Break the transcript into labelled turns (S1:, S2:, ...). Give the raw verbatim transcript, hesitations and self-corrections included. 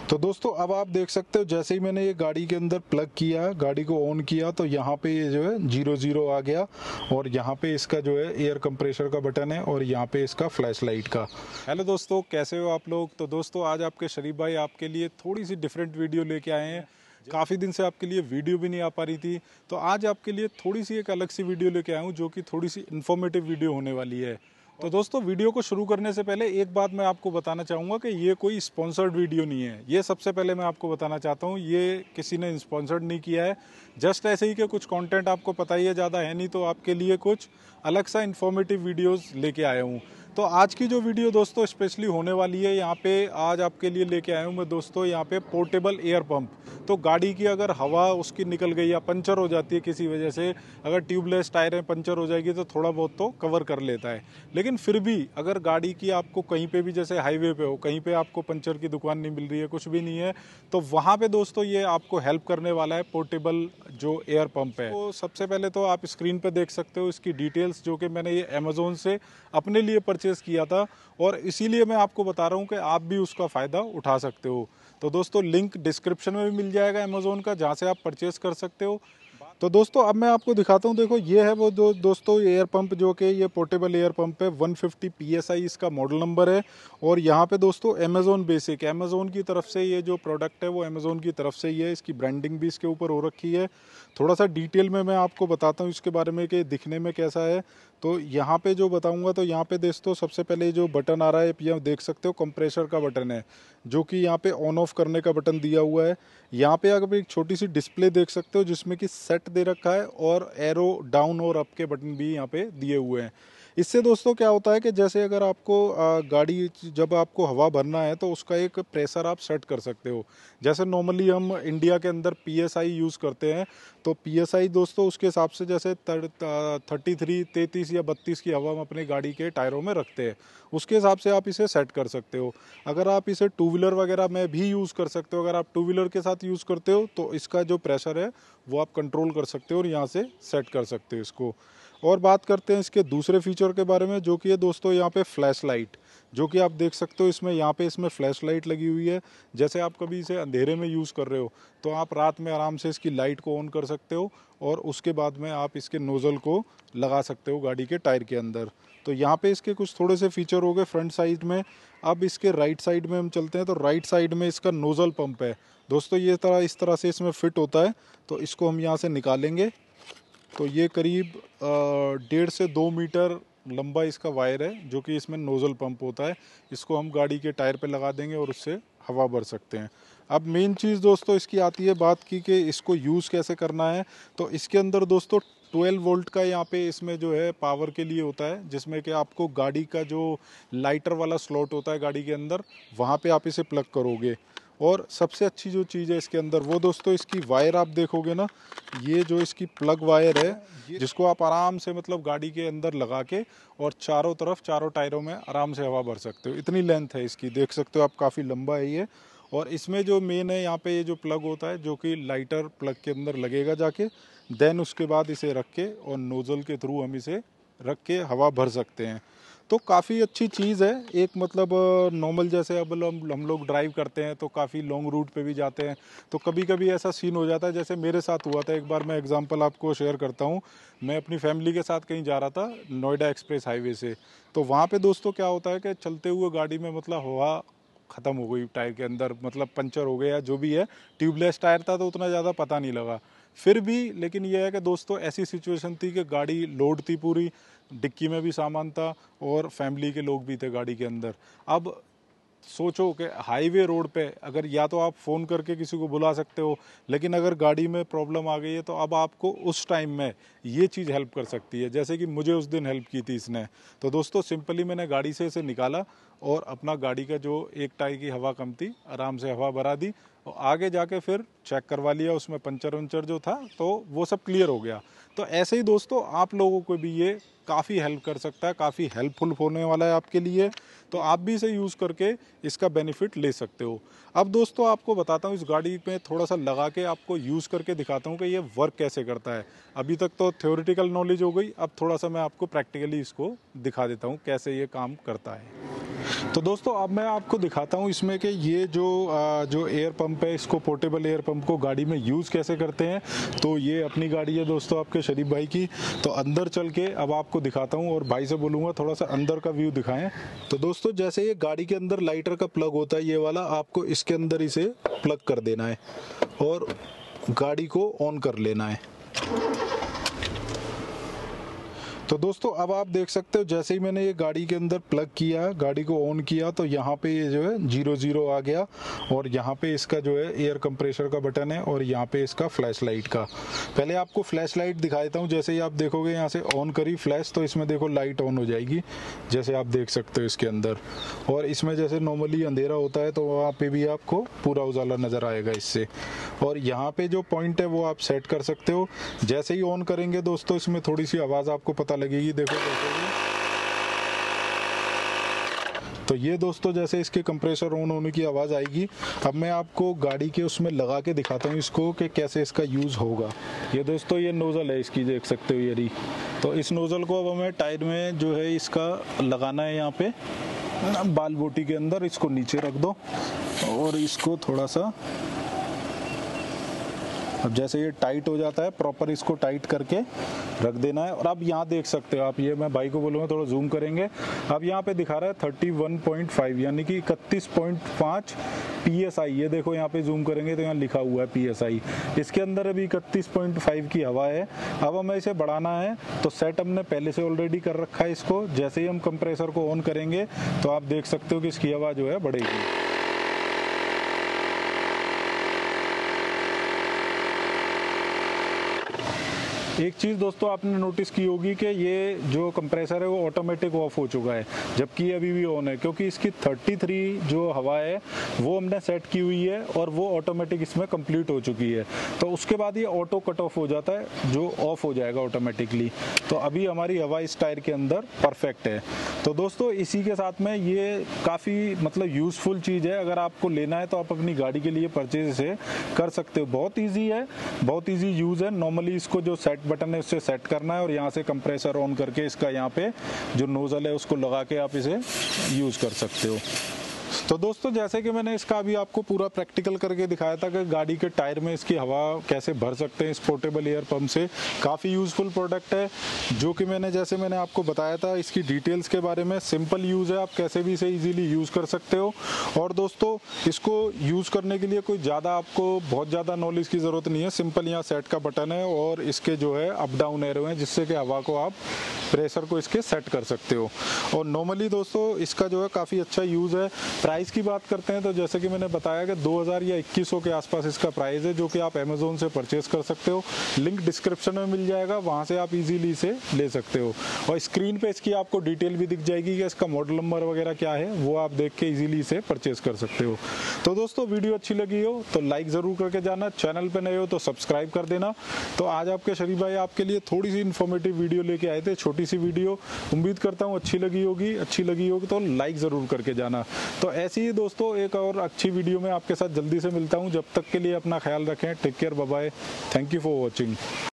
S1: तो दोस्तों अब आप देख सकते हो, जैसे ही मैंने ये गाड़ी के अंदर प्लग किया, गाड़ी को ऑन किया, तो यहाँ पे ये जो है जीरो जीरो आ गया और यहाँ पे इसका जो है एयर कंप्रेसर का बटन है और यहाँ पे इसका फ्लैश लाइट का। हेलो दोस्तों, कैसे हो आप लोग। तो दोस्तों आज आपके शरीफ भाई आपके लिए थोड़ी सी डिफरेंट वीडियो लेके आए हैं। काफ़ी दिन से आपके लिए वीडियो भी नहीं आ पा रही थी, तो आज आपके लिए थोड़ी सी एक अलग सी वीडियो लेके आया हूँ जो कि थोड़ी सी इन्फॉर्मेटिव वीडियो होने वाली है। तो दोस्तों वीडियो को शुरू करने से पहले एक बात मैं आपको बताना चाहूँगा कि ये कोई स्पॉन्सर्ड वीडियो नहीं है। ये सबसे पहले मैं आपको बताना चाहता हूँ, ये किसी ने स्पॉन्सर्ड नहीं किया है। जस्ट ऐसे ही कि कुछ कंटेंट आपको पता ही है, ज़्यादा है नहीं, तो आपके लिए कुछ अलग सा इन्फॉर्मेटिव वीडियोस लेके आया हूँ। तो आज की जो वीडियो दोस्तों स्पेशली होने वाली है, यहाँ पे आज आपके लिए लेके आया हूँ मैं दोस्तों यहाँ पे पोर्टेबल एयर पंप। तो गाड़ी की अगर हवा उसकी निकल गई या पंचर हो जाती है किसी वजह से, अगर ट्यूबलेस टायर पंचर हो जाएगी तो थोड़ा बहुत तो कवर कर लेता है। लेकिन फिर भी अगर गाड़ी की आपको कहीं पे भी, जैसे हाईवे पे हो, कहीं पे आपको पंचर की दुकान नहीं मिल रही है, कुछ भी नहीं है, तो वहाँ पे दोस्तों ये आपको हेल्प करने वाला है पोर्टेबल जो एयर पंप है। तो सबसे पहले तो आप स्क्रीन पे देख सकते हो इसकी डिटेल्स, जो कि मैंने ये अमेजोन से अपने लिए परचेज किया था और इसीलिए मैं आपको बता रहा हूँ कि आप भी उसका फ़ायदा उठा सकते हो। तो दोस्तों लिंक डिस्क्रिप्शन में भी मिल जाएगा अमेजोन का, जहाँ से आप परचेज कर सकते हो। तो दोस्तों अब मैं आपको दिखाता हूँ, देखो ये है वो दो दोस्तों एयर पंप, जो कि ये पोर्टेबल एयर पंप है। One fifty P S I इसका मॉडल नंबर है और यहाँ पे दोस्तों अमेजोन बेसिक, अमेजोन की तरफ से ये जो प्रोडक्ट है वो अमेजोन की तरफ से ही है। इसकी ब्रांडिंग भी इसके ऊपर हो रखी है। थोड़ा सा डिटेल में मैं आपको बताता हूँ इसके बारे में कि दिखने में कैसा है। तो यहाँ पे जो बताऊँगा, तो यहाँ पे दोस्तों सबसे पहले जो बटन आ रहा है, यहाँ देख सकते हो कंप्रेसर का बटन है, जो कि यहाँ पे ऑन ऑफ करने का बटन दिया हुआ है। यहाँ पे अगर एक छोटी सी डिस्प्ले देख सकते हो जिसमें कि सेट दे रखा है और एरो डाउन और अप के बटन भी यहाँ पे दिए हुए हैं। इससे दोस्तों क्या होता है कि जैसे अगर आपको गाड़ी, जब आपको हवा भरना है तो उसका एक प्रेशर आप सेट कर सकते हो। जैसे नॉर्मली हम इंडिया के अंदर पीएसआई यूज़ करते हैं, तो पीएसआई दोस्तों उसके हिसाब से जैसे थर्टी थ्री तैंतीस या बत्तीस की हवा हम अपनी गाड़ी के टायरों में रखते हैं, उसके हिसाब से आप इसे सेट कर सकते हो। अगर आप इसे टू व्हीलर वगैरह में भी यूज़ कर सकते हो। अगर आप टू व्हीलर के साथ यूज़ करते हो तो इसका जो प्रेशर है वो आप कंट्रोल कर सकते हो और यहाँ से सेट कर सकते हो इसको। और बात करते हैं इसके दूसरे फीचर के बारे में, जो कि है दोस्तों यहाँ पे फ्लैश लाइट, जो कि आप देख सकते हो इसमें यहाँ पे इसमें फ्लैश लाइट लगी हुई है। जैसे आप कभी इसे अंधेरे में यूज़ कर रहे हो तो आप रात में आराम से इसकी लाइट को ऑन कर सकते हो और उसके बाद में आप इसके नोज़ल को लगा सकते हो गाड़ी के टायर के अंदर। तो यहाँ पे इसके कुछ थोड़े से फीचर हो गए फ्रंट साइड में। अब इसके राइट साइड में हम चलते हैं, तो राइट साइड में इसका नोज़ल पंप है दोस्तों, ये तरह इस तरह से इसमें फिट होता है। तो इसको हम यहाँ से निकालेंगे, तो ये करीब डेढ़ से दो मीटर लंबा इसका वायर है, जो कि इसमें नोज़ल पंप होता है। इसको हम गाड़ी के टायर पे लगा देंगे और उससे हवा भर सकते हैं। अब मेन चीज़ दोस्तों इसकी आती है बात की कि इसको यूज़ कैसे करना है। तो इसके अंदर दोस्तों ट्वेल्व वोल्ट का यहाँ पे इसमें जो है पावर के लिए होता है, जिसमें कि आपको गाड़ी का जो लाइटर वाला स्लॉट होता है गाड़ी के अंदर, वहाँ पे आप इसे प्लग करोगे। और सबसे अच्छी जो चीज़ है इसके अंदर वो दोस्तों इसकी वायर आप देखोगे ना, ये जो इसकी प्लग वायर है, जिसको आप आराम से मतलब गाड़ी के अंदर लगा के और चारों तरफ चारों टायरों में आराम से हवा भर सकते हो। इतनी लेंथ है इसकी, देख सकते हो आप, काफ़ी लंबा है ये। और इसमें जो मेन है यहाँ पे ये जो प्लग होता है, जो कि लाइटर प्लग के अंदर लगेगा जाके, देन उसके बाद इसे रख के और नोज़ल के थ्रू हम इसे रख के हवा भर सकते हैं। तो काफ़ी अच्छी चीज़ है एक, मतलब नॉर्मल जैसे अब हम हम लोग ड्राइव करते हैं तो काफ़ी लॉन्ग रूट पे भी जाते हैं, तो कभी कभी ऐसा सीन हो जाता है, जैसे मेरे साथ हुआ था एक बार। मैं एग्जांपल आपको शेयर करता हूँ। मैं अपनी फैमिली के साथ कहीं जा रहा था नोएडा एक्सप्रेस हाईवे से, तो वहाँ पे दोस्तों क्या होता है कि चलते हुए गाड़ी में मतलब हवा ख़त्म हो गई टायर के अंदर, मतलब पंचर हो गया, जो भी है। ट्यूबलेस टायर था तो उतना ज़्यादा पता नहीं लगा फिर भी। लेकिन यह है कि दोस्तों ऐसी सिचुएशन थी कि गाड़ी लोड थी पूरी, डिक्की में भी सामान था और फैमिली के लोग भी थे गाड़ी के अंदर। अब सोचो कि हाईवे रोड पे अगर या तो आप फ़ोन करके किसी को बुला सकते हो, लेकिन अगर गाड़ी में प्रॉब्लम आ गई है तो अब आपको उस टाइम में ये चीज़ हेल्प कर सकती है, जैसे कि मुझे उस दिन हेल्प की थी इसने। तो दोस्तों सिंपली मैंने गाड़ी से इसे निकाला और अपना गाड़ी का जो एक टायर की हवा कम थी आराम से हवा भरा दी और आगे जाके फिर चेक करवा लिया, उसमें पंचर वंचर जो था तो वो सब क्लियर हो गया। तो ऐसे ही दोस्तों आप लोगों को भी ये काफ़ी हेल्प कर सकता है, काफ़ी हेल्पफुल होने वाला है आपके लिए। तो आप भी इसे यूज़ करके इसका बेनिफिट ले सकते हो। अब दोस्तों आपको बताता हूँ, इस गाड़ी में थोड़ा सा लगा के आपको यूज़ करके दिखाता हूँ कि ये वर्क कैसे करता है। अभी तक तो थ्योरेटिकल नॉलेज हो गई, अब थोड़ा सा मैं आपको प्रैक्टिकली इसको दिखा देता हूँ कैसे ये काम करता है। तो दोस्तों अब मैं आपको दिखाता हूँ इसमें कि ये जो जो एयर पंप है, इसको पोर्टेबल एयर पंप को गाड़ी में यूज़ कैसे करते हैं। तो ये अपनी गाड़ी है दोस्तों आपके शरीफ भाई की। तो अंदर चल के अब आपको दिखाता हूँ और भाई से बोलूँगा थोड़ा सा अंदर का व्यू दिखाएं। तो दोस्तों जैसे ये गाड़ी के अंदर लाइटर का प्लग होता है ये वाला, आपको इसके अंदर इसे प्लग कर देना है और गाड़ी को ऑन कर लेना है। तो दोस्तों अब आप देख सकते हो जैसे ही मैंने ये गाड़ी के अंदर प्लग किया, गाड़ी को ऑन किया, तो यहाँ पे ये जो है जीरो जीरो आ गया और यहाँ पे इसका जो है एयर कंप्रेसर का बटन है और यहाँ पे इसका फ्लैश लाइट का। पहले आपको फ्लैश लाइट दिखा देता हूँ। जैसे ही आप देखोगे यहाँ से ऑन करी फ्लैश, तो इसमें देखो लाइट ऑन हो जाएगी, जैसे आप देख सकते हो इसके अंदर। और इसमें जैसे नॉर्मली अंधेरा होता है तो वहाँ पे भी आपको पूरा उजाला नज़र आएगा इससे। और यहाँ पे जो पॉइंट है वो आप सेट कर सकते हो। जैसे ही ऑन करेंगे दोस्तों इसमें थोड़ी सी आवाज़ आपको पता लगेगी, देखो कैसे ये। तो ये दोस्तों जैसे इसके कंप्रेसर ऑन होने की आवाज़ आएगी। अब मैं आपको गाड़ी के उसमें लगा के दिखाता हूँ इसको कि कैसे इसका यूज़ होगा। ये दोस्तों ये नोज़ल है इसकी, देख सकते हो ये रही। तो इस नोज़ल को अब हमें टायर में जो है इसका लगाना है, यहाँ पे बाल बोटी के अंदर। इसको नीचे रख दो और इसको थोड़ा सा, अब जैसे ये टाइट हो जाता है प्रॉपर, इसको टाइट करके रख देना है। और अब यहाँ देख सकते हो आप, ये मैं भाई को बोलूँगा थोड़ा जूम करेंगे। अब यहाँ पे दिखा रहा है थर्टी वन पॉइंट फाइव यानी कि इकतीस पॉइंट पाँच पी एस आई। ये देखो यहाँ पे जूम करेंगे तो यहाँ लिखा हुआ है पी एस आई। इसके अंदर अभी इकतीस पॉइंट फाइव की हवा है। अब हमें इसे बढ़ाना है तो सेट हमने पहले से ऑलरेडी कर रखा है इसको। जैसे ही हम कंप्रेसर को ऑन करेंगे तो आप देख सकते हो कि इसकी हवा जो है बढ़ेगी। एक चीज़ दोस्तों आपने नोटिस की होगी कि ये जो कंप्रेसर है वो ऑटोमेटिक ऑफ हो चुका है, जबकि अभी भी ऑन है, क्योंकि इसकी तैंतीस जो हवा है वो हमने सेट की हुई है और वो ऑटोमेटिक इसमें कंप्लीट हो चुकी है। तो उसके बाद ये ऑटो कट ऑफ हो जाता है, जो ऑफ हो जाएगा ऑटोमेटिकली। तो अभी हमारी हवा इस टायर के अंदर परफेक्ट है। तो दोस्तों इसी के साथ में ये काफ़ी मतलब यूज़फुल चीज़ है। अगर आपको लेना है तो आप अपनी गाड़ी के लिए परचेज इसे कर सकते हो। बहुत ईजी है, बहुत ईजी यूज़ है। नॉर्मली इसको जो सेट बटन है उससे सेट करना है और यहाँ से कंप्रेसर ऑन करके इसका यहाँ पे जो नोजल है उसको लगा के आप इसे यूज़ कर सकते हो। तो दोस्तों जैसे कि मैंने इसका अभी आपको पूरा प्रैक्टिकल करके दिखाया था कि गाड़ी के टायर में इसकी हवा कैसे भर सकते हैं इस पोर्टेबल एयर पंप से। काफ़ी यूज़फुल प्रोडक्ट है, जो कि मैंने जैसे मैंने आपको बताया था इसकी डिटेल्स के बारे में। सिंपल यूज़ है, आप कैसे भी इसे इजीली यूज़ कर सकते हो। और दोस्तों इसको यूज़ करने के लिए कोई ज़्यादा आपको बहुत ज़्यादा नॉलेज की ज़रूरत नहीं है। सिंपल यहाँ सेट का बटन है और इसके जो है अप डाउन एरो हैं, जिससे कि हवा को आप प्रेशर को इसके सेट कर सकते हो। और नॉर्मली दोस्तों इसका जो है काफ़ी अच्छा यूज़ है। प्राइस की बात करते हैं तो जैसे कि मैंने बताया कि दो हज़ार या इक्कीस सौ के आसपास इसका प्राइस है, जो कि आप अमेज़ोन से परचेस कर सकते हो। लिंक डिस्क्रिप्शन में मिल जाएगा, वहां से आप इजीली इसे ले सकते हो। और स्क्रीन पे इसकी आपको डिटेल भी दिख जाएगी कि इसका मॉडल नंबर वगैरह क्या है, वो आप देख के इजीली इसे परचेस कर सकते हो। तो दोस्तों वीडियो अच्छी लगी हो तो लाइक ज़रूर करके जाना, चैनल पर नए हो तो सब्सक्राइब कर देना। तो आज आपके शरीफ भाई आपके लिए थोड़ी सी इन्फॉर्मेटिव वीडियो लेके आए थे, छोटी सी वीडियो। उम्मीद करता हूँ अच्छी लगी होगी। अच्छी लगी होगी तो लाइक ज़रूर करके जाना। तो ऐसी ही दोस्तों एक और अच्छी वीडियो में आपके साथ जल्दी से मिलता हूं। जब तक के लिए अपना ख्याल रखें। Take care, bye bye. Thank you for watching.